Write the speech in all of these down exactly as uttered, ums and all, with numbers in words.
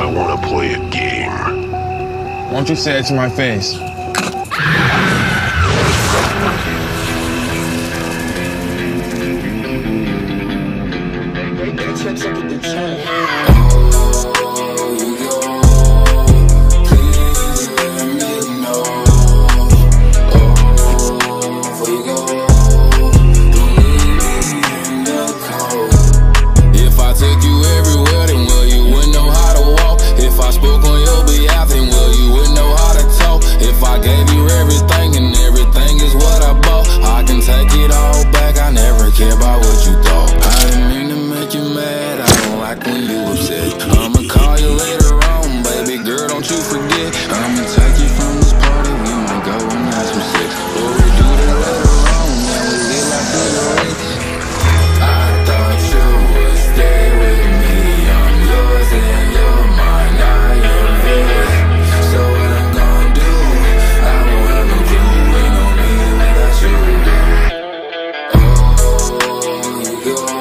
I wanna play a game. Why don't you say it to my face? I'ma call you later on, baby girl, don't you forget. I'ma take you from this party, we might go and have some sex. Or we do that later on, then we get like cigarettes. I thought you would stay with me, I'm yours and you're mine, now you're his. So what I'm gonna do, I won't have no clue, ain't no me without you. Oh, you go.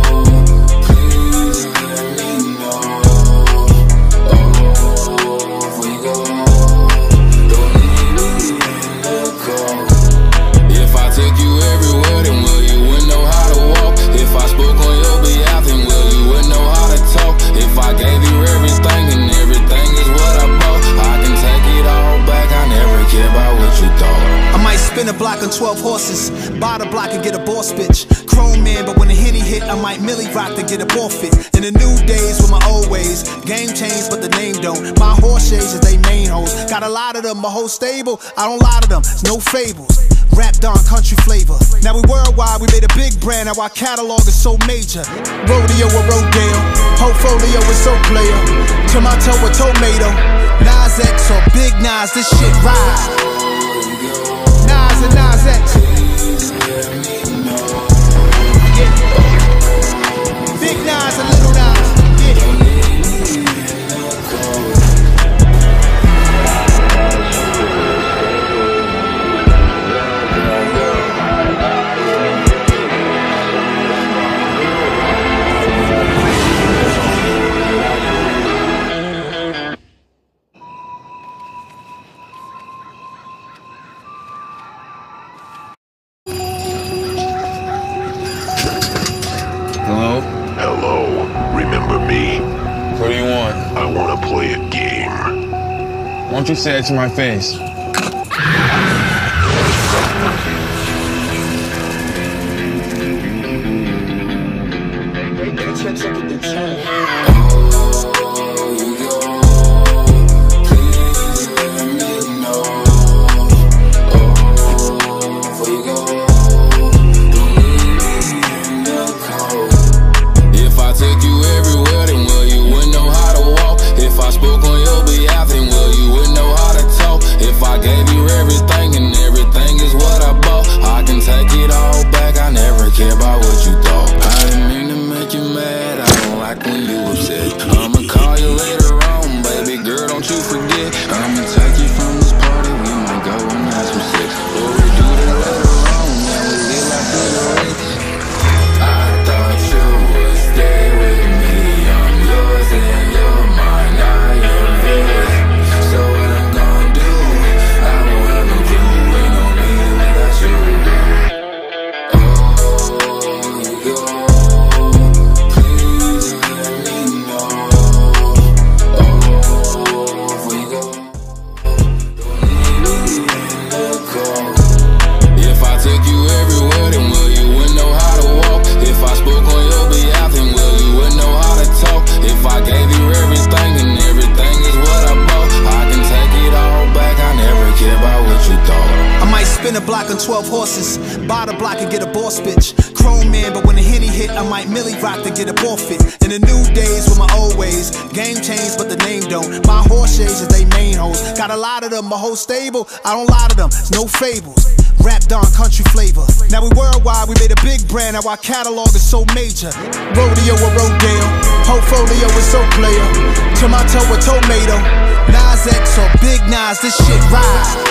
Spin a block on twelve horses, buy the block and get a boss bitch. Chrome man, but when the Henny hit, I might Millie rock to get a ball fit. In the new days with my old ways, game changed but the name don't. My horse shades is they main hoes. Got a lot of them, my whole stable. I don't lie to them, it's no fables. Rap Don country flavor. Now we worldwide, we made a big brand. Now our catalog is so major. Rodeo or Rodale, portfolio is so player. Tomato or tomato, Nas X or Big Nas, this shit ride. Nas and Nas X. Yeah. Big Nas and Little Nas. Hello? Hello, remember me? What do you want? I wanna play a game. Why don't you say it to my face? I'ma call you later on, baby girl, don't you forget. I'ma take you from this party, we might go and have some sex. Or we do that later on, then we get like cigarettes. I thought you would stay with me, I'm yours and you're mine, now you're his. So what I'm gonna do, I won't have no clue, ain't no me without you. Oh, you go. Spin a block on twelve horses, buy the block and get a boss bitch. Chrome man, but when the Henny hit, I might Millie rock to get a ball fit. In the new days with my old ways, game changed but the name don't. My horse shades is they main hoes. Got a lot of them, my whole stable. I don't lie to them, it's no fables. Rap Don country flavor. Now we worldwide, we made a big brand. Now our catalog is so major. Rodeo or Rodale, portfolio is so player. Tomato or tomato, Nas X or Big Nas, this shit ride.